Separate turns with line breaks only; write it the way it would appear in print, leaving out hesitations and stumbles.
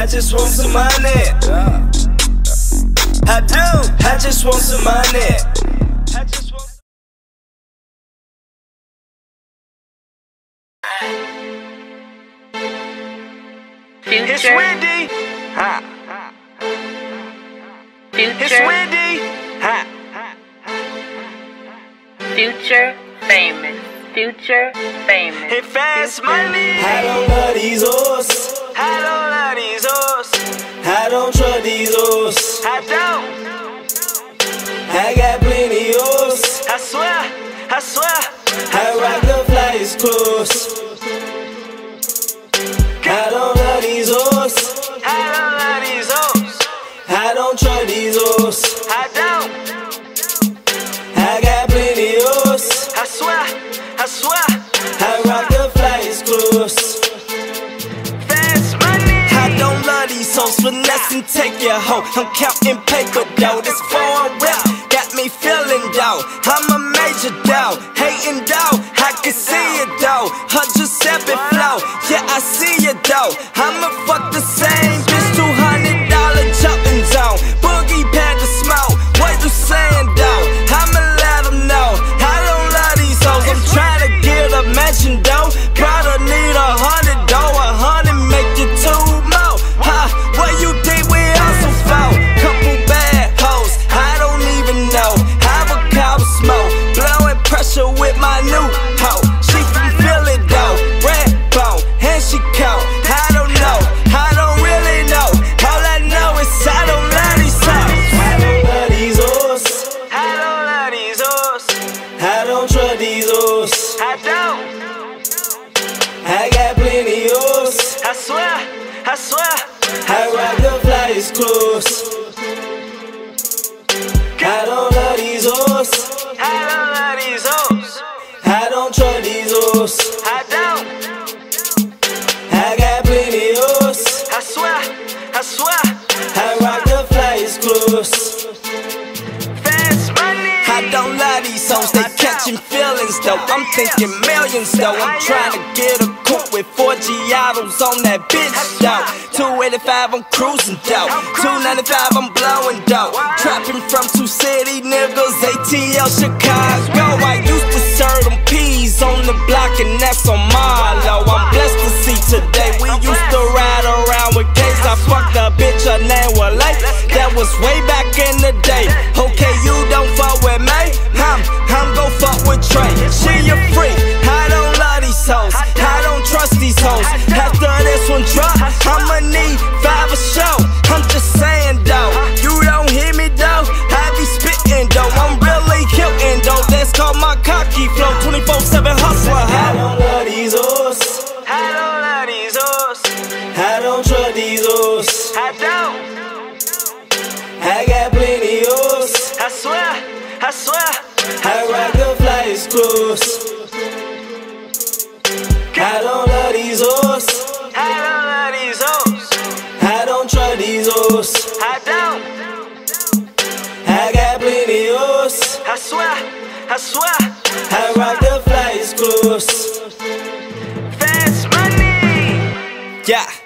just want some money. I do. I just want some money.
Future.
It's Wendy.
Future.
It's Wendy.
Future famous. Future famous.
Hey, fast money.
I don't love these hoes.
I don't love these hoes.
I don't trust these hoes.
I don't.
I got plenty hoes.
I swear. I swear.
I rock the flyest clothes. I don't love these hoes.
I don't love these hoes.
I don't trust these hoes.
I don't.
I got plenty hoes.
I swear. I swear.
I rock the flyest clothes.
Fast money.
I don't love these hoes. Finesse and take your hoe. I'm counting paper though. This foreign rap got me feeling though. I'm a major though. Hating though. I can see it though. Her Giuseppe flow. Yeah, I see it though. I'ma fuck the same bitch. $200 jumping zone. Boogie pad to smoke. What you saying though? I'ma let them know. I don't love these hoes. I'm trying to get a mansion though. Gotta need $100 though. 100 make you 2 more. Ha, what you think we also for? Couple bad hoes. I don't even know. Avocado smoke. Blowing pressure with my new hoe. She from Philly though. Red bone. And she cold. I don't know. I don't really know. All I know is I don't love these hoes. I don't love these hoes.
I don't love these hoes.
I don't trust these hoes.
I don't.
I got plenty hoes.
I swear. I swear.
I rock the flyest clothes. I don't love these hoes.
I don't love these hoes.
I don't trust these hoes.
I don't.
I got plenty hoes.
I swear. I swear.
I rock the flyest clothes.
Fast money.
I don't love these hoes, they catching feelings though. I'm thinking millions though. I'm trying to get a coupe with 4 Giottos on that bitch though. 285 I'm cruising though. 295 I'm blowing though. Trapping from 2 city niggas, ATL Chicago. I used to serve them peas on the block and that's on Marlow. I'm blessed to see today. We used to ride around with K's. I fucked a bitch, her name was Lake. That was way back in the day. Okay, you don't fuck with me. I'm gon' fuck with Trey. She a freak. I don't love these hoes. I don't trust these hoes. After this one drop, I'ma need 5 a show. I'm just saying though, you don't hear me though. I be spitting though. I'm really killing though. That's called my cocky flow. 24/7 hustler. I don't love these hoes.
I don't love these hoes.
I don't trust these hoes.
I don't.
I got plenty hoes.
I swear. I swear.
I rock the flyest clothes. I don't love these hoes.
I don't love these hoes.
I don't trust these hoes.
I don't.
I got plenty hoes.
I swear. I swear.
I rock the flyest clothes.
Fast money.
Yeah.